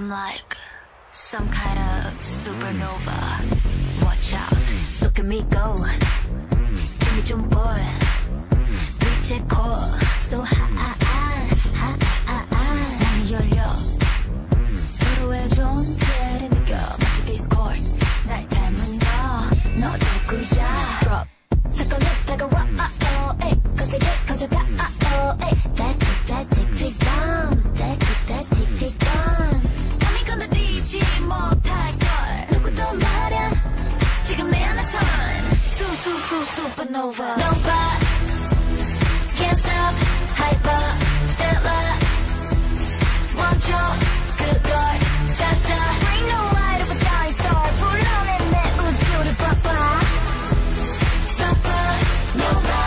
I'm like some kind of supernova. Watch out, look at me go. 힘이 좀 보여. 빛의 core so high. 문이 열려. 서로의 존재를 느껴. 마치 Discord. 날 닮은 너 누구야? Drop. 사건이 다가와. 거세게 커져가. That tick down. That tick down. 감히 건너뛰지 못할걸. 누구도 말야. 지금 내 안에선 supernova. Nova. Can't stop. Hyper. Stellar. 멈춰. 그걸 찾아. Bring the light of a dying star. 불러내 내 우주를 봐봐. Supernova.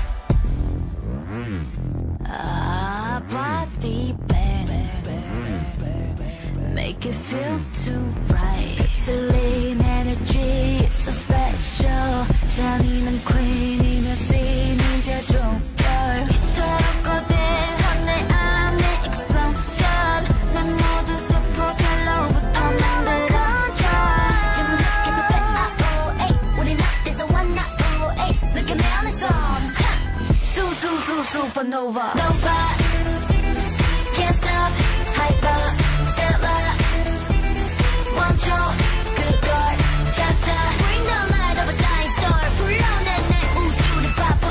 Body bang. Make it feel too right. 휩쓸린 energy. It's so special. 잔인한 queen이며 scene 이제 종결. 이토록 거대한 내 안의 explosion. 난 모두 superhel로부터 만들어져. 질문은 계속돼. 우린 어디서 왔나? 느껴 내 안에서 supernova. Nova. Can't stop. Hyper. Stellar. 멈춰. 그걸 찾아. Bring the light of a dying star. 불러내 내 우주를 봐봐.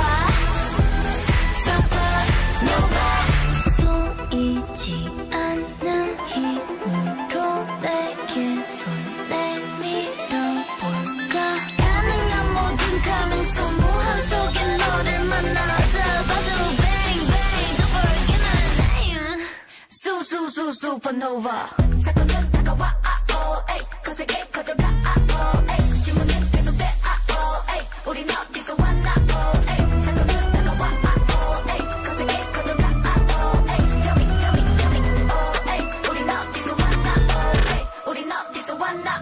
Supernova. 보이지 않는 힘으로 내게 손 내밀어볼까. 가능한 모든 가능성 무한 속에 너를 만나서 봐줘. Bang bang don't forget my name. Supernova. 사건은 다가와. 거세게 커져가. 질문은 계속돼. 우린 어디서 왔나? 사건은 다가와. 거세게 커져가. Tell me. 우린 어디서 왔나? 우린 어디서 왔나?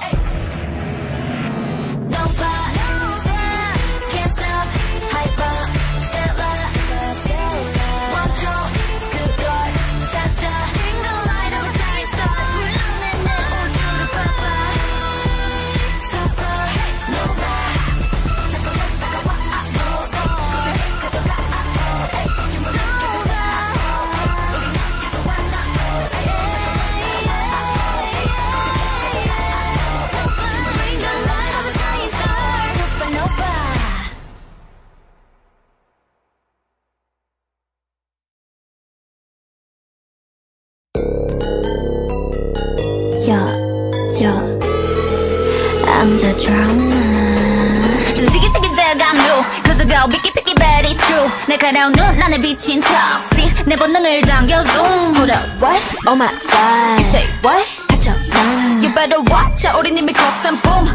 Nova. Can't stop. Hyper. Stellar. 멈춰. 그걸 찾아. Bring the light of a dying star. 불러내 내 우주를 봐봐. Supernova. 사건은 다가와. 거세게 커져가. 질문은 계속돼. 우린 어디서 왔나? Bring the light of a dying star. Supernova. Yo, I'm the drama. Ziggy ziggy zag, I'm new. Cause I go picky picky bad, it's true. 날카로운 눈 안에 비친 toxic. 내 본능을 당겨 zoom. Hold up, what? Oh my god. You say what? 갇혀 난. You better watch out. 우린 이미 cross and boom.